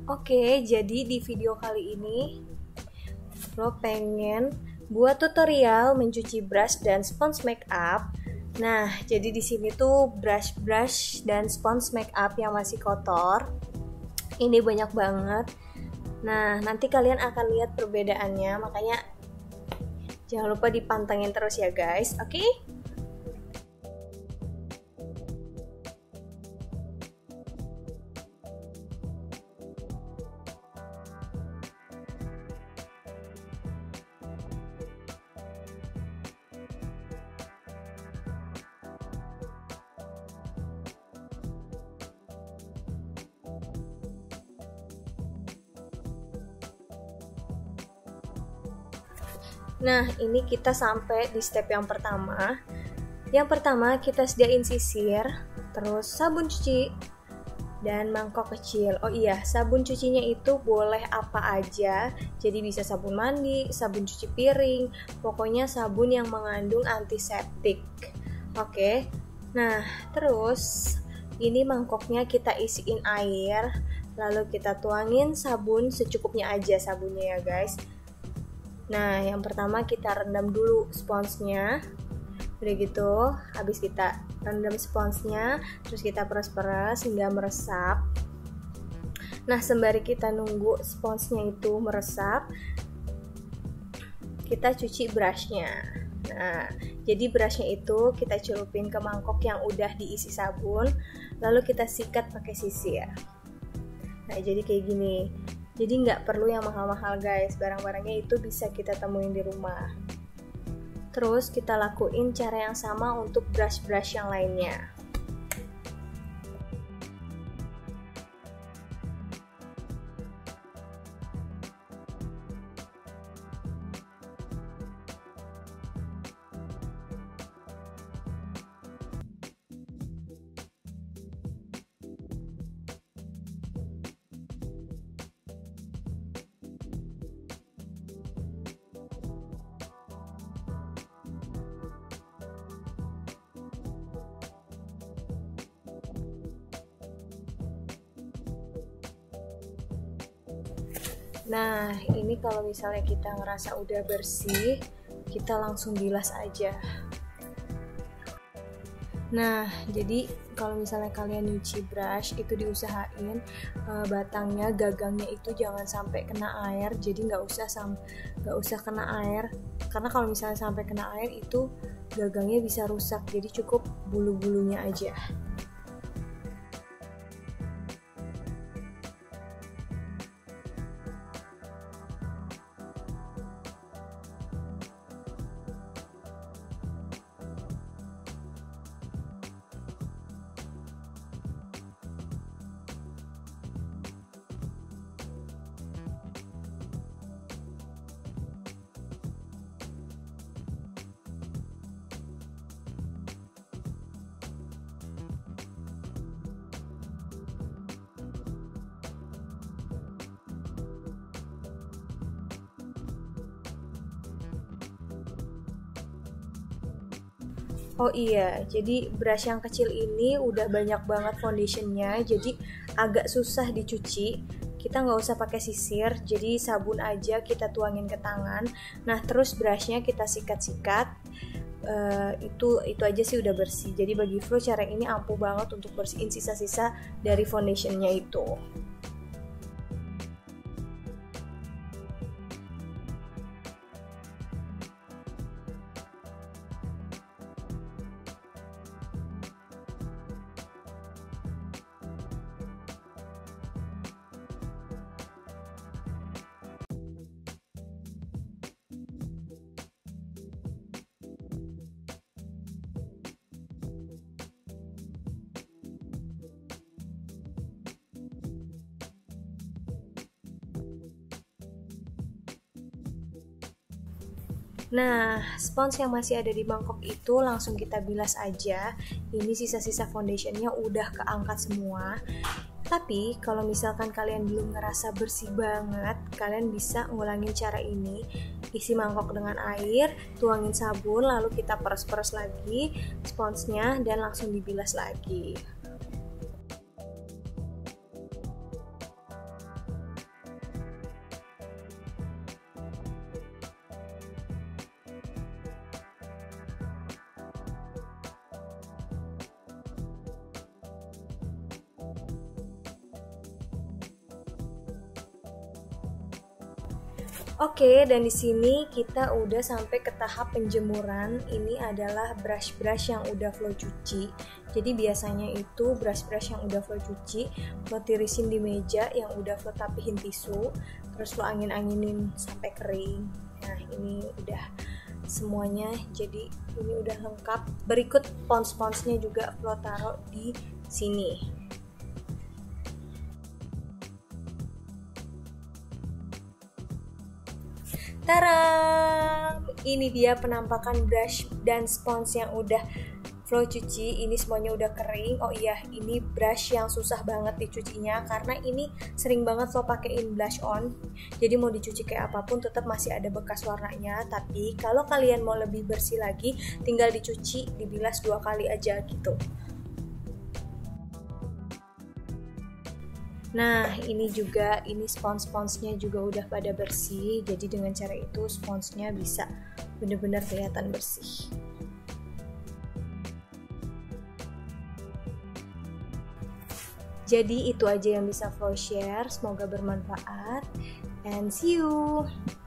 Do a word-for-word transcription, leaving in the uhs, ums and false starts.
Oke, jadi di video kali ini Flo pengen buat tutorial mencuci brush dan spons makeup. Nah, jadi di sini tuh brush-brush dan spons makeup yang masih kotor. Ini banyak banget. Nah, nanti kalian akan lihat perbedaannya, makanya jangan lupa dipantengin terus ya guys, oke? Okay? Nah, ini kita sampai di step yang pertama. Yang pertama, kita sediain sisir, terus sabun cuci, dan mangkok kecil. Oh iya, sabun cucinya itu boleh apa aja. Jadi bisa sabun mandi, sabun cuci piring, pokoknya sabun yang mengandung antiseptik. Oke. Nah, terus ini mangkoknya kita isiin air, lalu kita tuangin sabun secukupnya aja sabunnya ya, guys. Nah, yang pertama kita rendam dulu sponsnya. Udah gitu, habis kita rendam sponsnya, terus kita peres-peres hingga meresap. Nah, sembari kita nunggu sponsnya itu meresap, kita cuci brushnya. Nah, jadi brushnya itu kita celupin ke mangkok yang udah diisi sabun, lalu kita sikat pakai sisir. Nah, jadi kayak gini. Jadi nggak perlu yang mahal-mahal guys, barang-barangnya itu bisa kita temuin di rumah. Terus kita lakuin cara yang sama untuk brush-brush yang lainnya. Nah, ini kalau misalnya kita ngerasa udah bersih, kita langsung bilas aja. Nah, jadi kalau misalnya kalian nyuci brush, itu diusahain uh, batangnya, gagangnya itu jangan sampai kena air. Jadi nggak usah sam nggak usah kena air, karena kalau misalnya sampai kena air itu gagangnya bisa rusak. Jadi cukup bulu-bulunya aja. Oh iya, jadi brush yang kecil ini udah banyak banget foundationnya, jadi agak susah dicuci. Kita nggak usah pakai sisir, jadi sabun aja kita tuangin ke tangan. Nah, terus brushnya kita sikat-sikat. Uh, itu itu aja sih udah bersih. Jadi bagi Flo cara ini ampuh banget untuk bersihin sisa-sisa dari foundationnya itu. Nah, spons yang masih ada di mangkok itu langsung kita bilas aja. Ini sisa-sisa foundationnya udah keangkat semua. Tapi kalau misalkan kalian belum ngerasa bersih banget, kalian bisa ngulangin cara ini. Isi mangkok dengan air, tuangin sabun, lalu kita peres-peres lagi sponsnya dan langsung dibilas lagi. Oke, dan di sini kita udah sampai ke tahap penjemuran. Ini adalah brush-brush yang udah Flo cuci. Jadi biasanya itu brush-brush yang udah Flo cuci, Flo tirisin di meja yang udah Flo tapihin tisu, terus Flo angin-anginin sampai kering. Nah, ini udah semuanya, jadi ini udah lengkap. Berikut pons-ponsnya juga Flo taruh di sini. Taram! Ini dia penampakan brush dan spons yang udah Flo cuci. Ini semuanya udah kering. Oh iya, ini brush yang susah banget dicucinya karena ini sering banget Flo pakein blush on. Jadi mau dicuci kayak apapun tetap masih ada bekas warnanya. Tapi kalau kalian mau lebih bersih lagi, tinggal dicuci, dibilas dua kali aja gitu. Nah, ini juga, ini spons-sponsnya juga udah pada bersih. Jadi dengan cara itu sponsnya bisa benar-benar kelihatan bersih. Jadi itu aja yang bisa Flo share. Semoga bermanfaat. And see you!